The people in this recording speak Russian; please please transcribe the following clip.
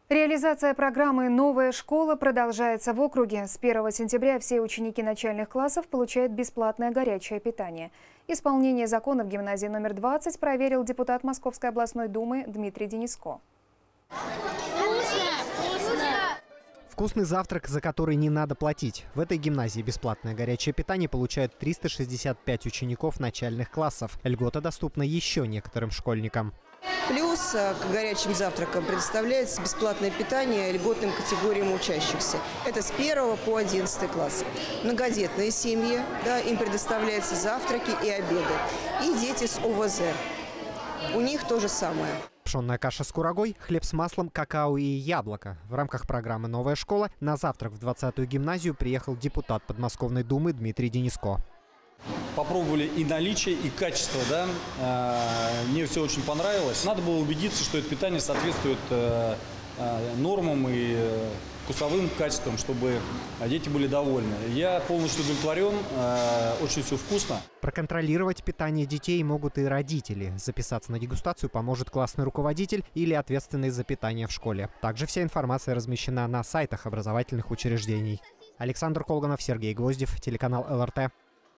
Реализация программы «Новая школа» продолжается в округе. С 1 сентября все ученики начальных классов получают бесплатное горячее питание. Исполнение закона в гимназии номер 20 проверил депутат Московской областной думы Дмитрий Дениско. Вкусный завтрак, за который не надо платить. В этой гимназии бесплатное горячее питание получают 365 учеников начальных классов. Льгота доступна еще некоторым школьникам. Плюс к горячим завтракам предоставляется бесплатное питание льготным категориям учащихся. Это с 1 по 11 класс. Многодетные семьи, им предоставляются завтраки и обеды. И дети с ОВЗ. У них то же самое. Пшенная каша с курагой, хлеб с маслом, какао и яблоко. В рамках программы «Новая школа» на завтрак в 20-ю гимназию приехал депутат Подмосковной думы Дмитрий Дениско. Попробовали и наличие, и качество, Мне все очень понравилось. Надо было убедиться, что это питание соответствует нормам и вкусовым качествам, чтобы дети были довольны. Я полностью удовлетворен, очень все вкусно. Проконтролировать питание детей могут и родители. Записаться на дегустацию поможет классный руководитель или ответственный за питание в школе. Также вся информация размещена на сайтах образовательных учреждений. Александр Колганов, Сергей Гвоздев, телеканал ЛРТ.